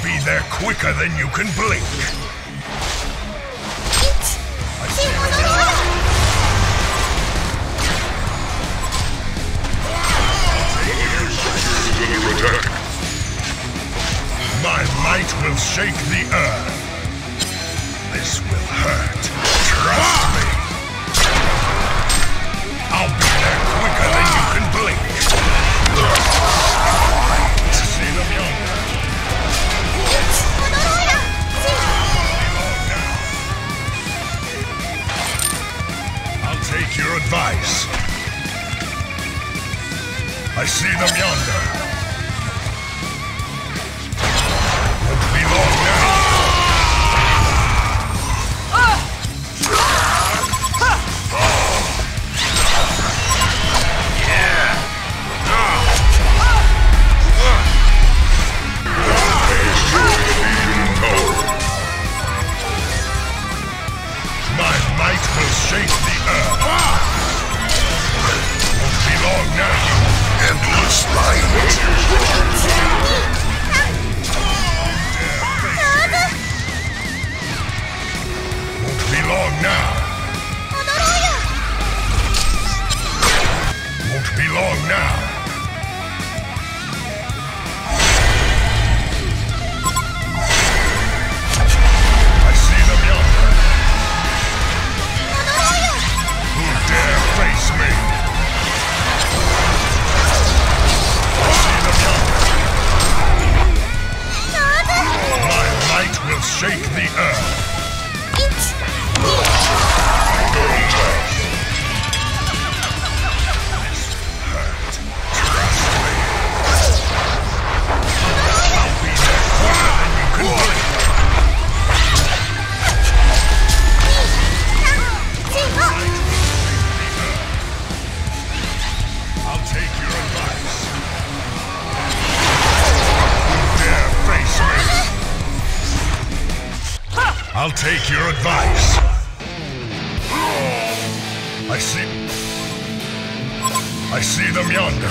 be there quicker than you can blink. I see under attack. My might will shake the earth. This will hurt. Trust me. I'll be there quicker than you can blink. See them yonder. I'll take your advice. I see them yonder. Won't be long now. My might will shake the earth. Won't be long now. Endless light. Won't be long now. Won't be long now. I see them yonder. Who dare face me? My might will shake the earth. Don't touch. This will hurt. Trust me. I'll be there quicker than you can blink. I'll take your advice. Dare face me. I'll take your advice. I see them yonder.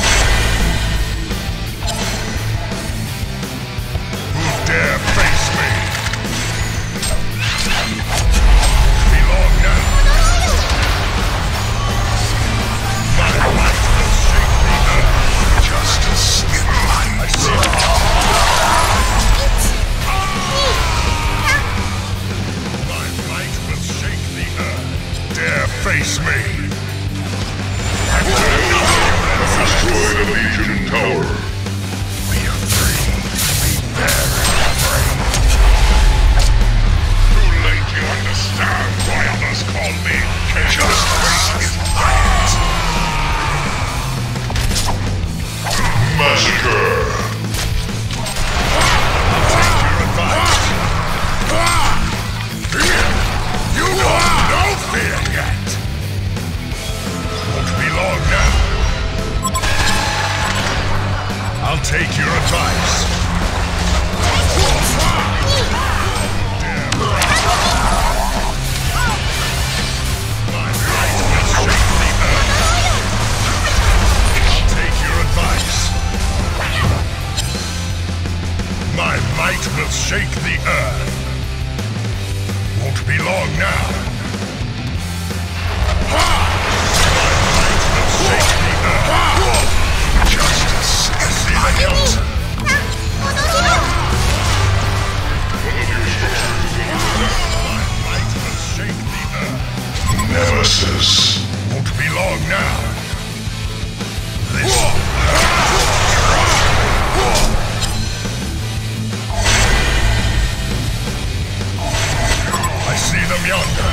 Who dare face me? Be long now. My might will shake the earth. Justice in light. I see them yonder. Dare face me! Destroy the Legion Tower! Feel free to be very afraid. Too late you understand why others call me Justice is light! Massacre! I'll take your advice. You don't know fear yet! Won't be long now. I'll take your advice. Damn right. My might will shake the earth. I'll take your advice. My might will shake the earth. Won't be long now. My might will shake the earth. Justice is in the hills. My might will shake the earth. Nemesis. Won't be long now. This I see them yonder.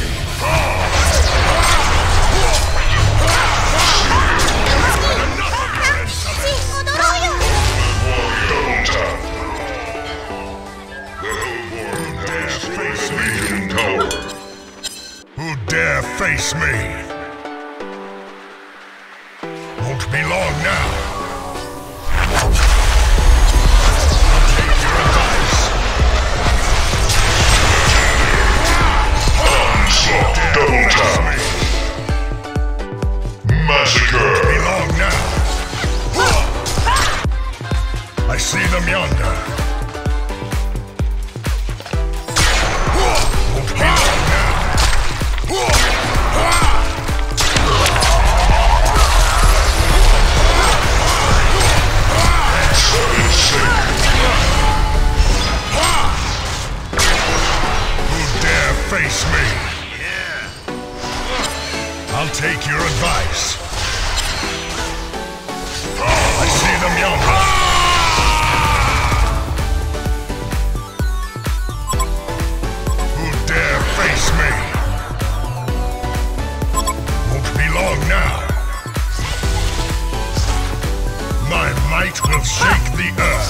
Who dare face me? Won't be long now. I'll take your advice. Onslaught double tap. Massacre. Won't be long now. I see them yonder. I'll take your advice. I see them yonder. Who dare face me? Won't be long now. My might will shake the earth.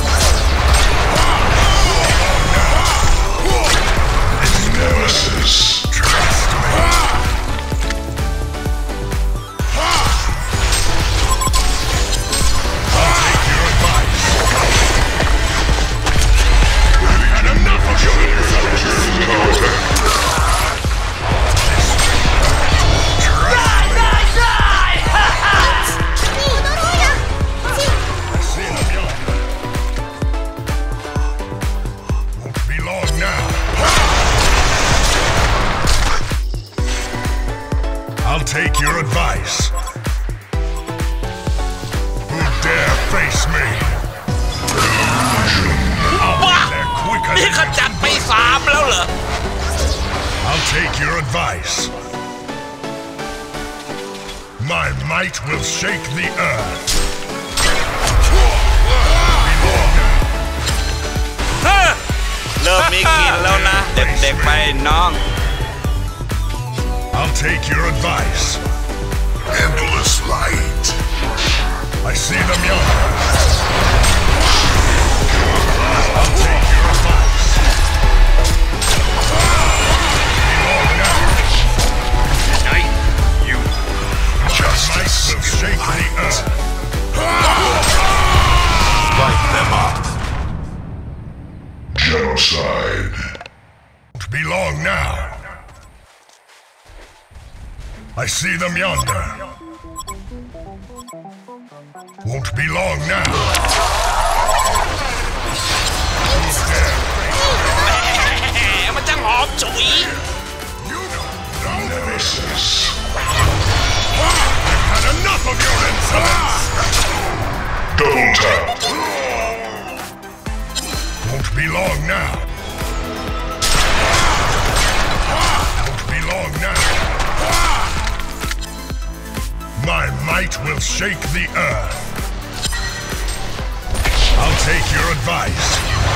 His nemesis. Trust me. I'll take your advice. And enough of your insults. I'll take your advice. Who dare face me? ว้า They're quicker นี่ than ขจัดไป3แล้วเหรอ I'll take your advice. My might will shake the earth. เฮ้อเริ่มมีกลินแล้วนะ เด็กๆไปน้อง I'll take your advice. Endless light. I see them yonder. I'll take your advice. Belong now. Tonight, you Might will shake the earth. light them up. Genocide. Won't be long now. I see them yonder. Won't be long now. Who's there? แหมมันจังหอมฉุย You don't know. Nemesis. I've had enough of your insolence. Double tap. Won't be long now. Won't be long now. My might will shake the earth. I'll take your advice.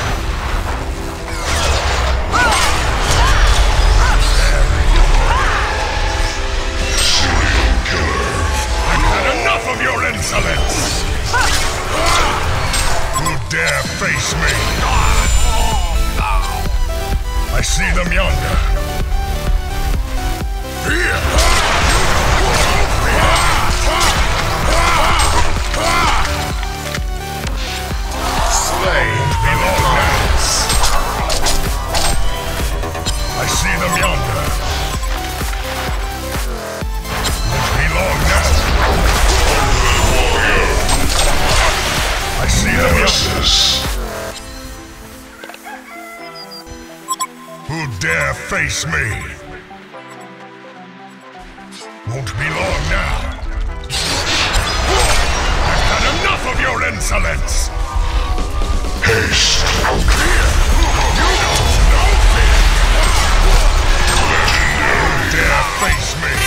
Serial killer. I've had enough of your insolence. Who dare face me? I see them yonder. Here! Slay. Belong now. I see them yonder. Won't be long now. I see them yonder. Nemesis. Who dare face me? Won't be long now. I've had enough of your insolence. Haste. Who dare face me?